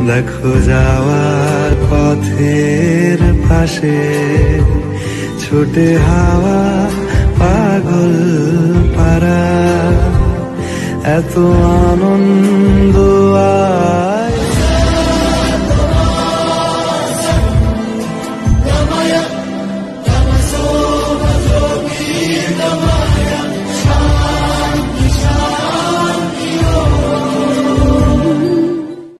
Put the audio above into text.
দেখো যাওয়ার পথের পাশে ছোটে হাওয়া পাগল পারা, এত আনন্দ